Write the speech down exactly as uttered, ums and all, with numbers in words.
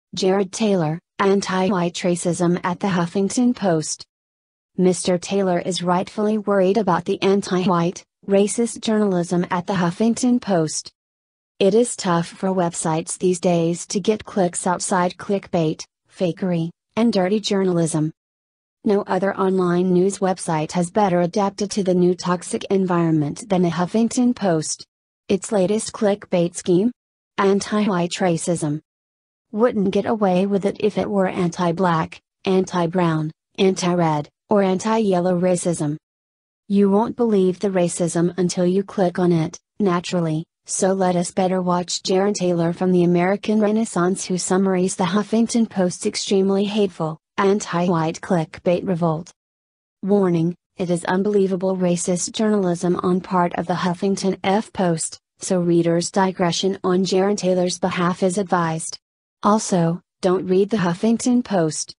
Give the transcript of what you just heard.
Jared Taylor, anti-white racism at the Huffington Post. Mister Taylor is rightfully worried about the anti-white, racist journalism at the Huffington Post. It is tough for websites these days to get clicks outside clickbait, fakery, and dirty journalism. No other online news website has better adapted to the new toxic environment than the Huffington Post. Its latest clickbait scheme? Anti-white racism. Wouldn't get away with it if it were anti-black, anti-brown, anti-red, or anti-yellow racism. You won't believe the racism until you click on it, naturally, so let us better watch Jared Taylor from the American Renaissance, who summaries the Huffington Post's extremely hateful, anti-white clickbait revolt. Warning, it is unbelievable racist journalism on part of the Huffington F Post, so readers' digression on Jared Taylor's behalf is advised. Also, don't read the Huffington Post.